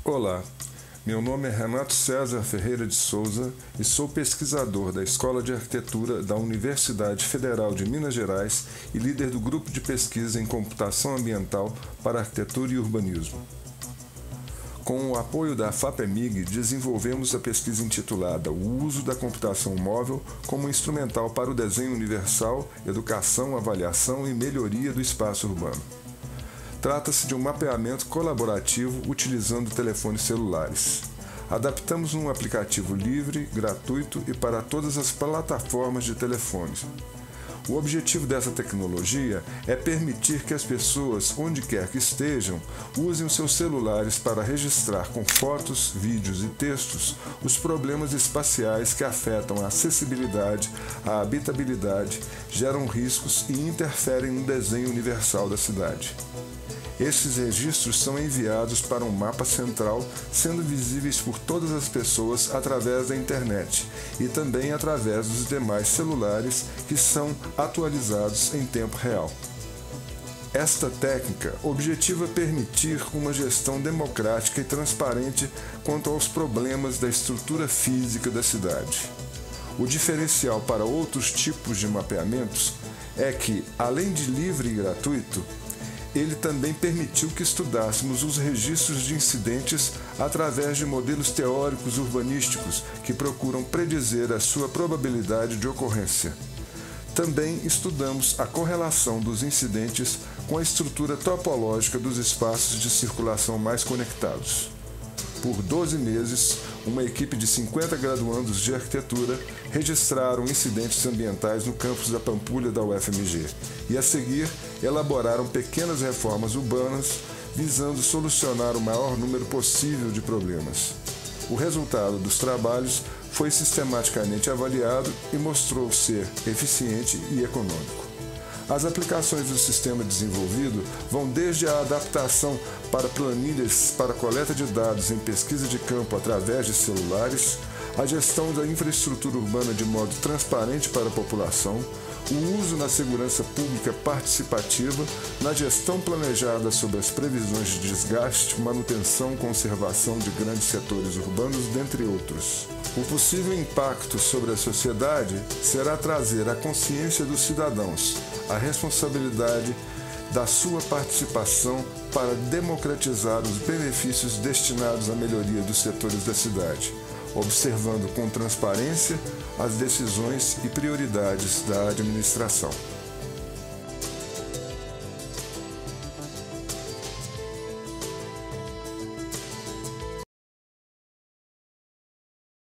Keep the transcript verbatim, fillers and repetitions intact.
Olá, meu nome é Renato César Ferreira de Souza e sou pesquisador da Escola de Arquitetura da Universidade Federal de Minas Gerais e líder do grupo de pesquisa em computação ambiental para arquitetura e urbanismo. Com o apoio da FAPEMIG, desenvolvemos a pesquisa intitulada O uso da computação móvel como instrumental para o desenho universal, educação, avaliação e melhoria do espaço urbano. Trata-se de um mapeamento colaborativo utilizando telefones celulares. Adaptamos um aplicativo livre, gratuito e para todas as plataformas de telefones. O objetivo dessa tecnologia é permitir que as pessoas, onde quer que estejam, usem os seus celulares para registrar com fotos, vídeos e textos os problemas espaciais que afetam a acessibilidade, a habitabilidade, geram riscos e interferem no desenho universal da cidade. Estes registros são enviados para um mapa central, sendo visíveis por todas as pessoas através da internet e também através dos demais celulares que são atualizados em tempo real. Esta técnica objetiva permitir uma gestão democrática e transparente quanto aos problemas da estrutura física da cidade. O diferencial para outros tipos de mapeamentos é que, além de livre e gratuito, ele também permitiu que estudássemos os registros de incidentes através de modelos teóricos urbanísticos que procuram predizer a sua probabilidade de ocorrência. Também estudamos a correlação dos incidentes com a estrutura topológica dos espaços de circulação mais conectados. Por doze meses, uma equipe de cinquenta graduandos de arquitetura registraram incidentes ambientais no campus da Pampulha da U F M G e, a seguir, elaboraram pequenas reformas urbanas visando solucionar o maior número possível de problemas. O resultado dos trabalhos foi sistematicamente avaliado e mostrou ser eficiente e econômico. As aplicações do sistema desenvolvido vão desde a adaptação para planilhas para coleta de dados em pesquisa de campo através de celulares, a gestão da infraestrutura urbana de modo transparente para a população, o uso na segurança pública participativa, na gestão planejada sobre as previsões de desgaste, manutenção e conservação de grandes setores urbanos, dentre outros. O possível impacto sobre a sociedade será trazer a consciência dos cidadãos, a responsabilidade da sua participação para democratizar os benefícios destinados à melhoria dos setores da cidade, observando com transparência as decisões e prioridades da administração.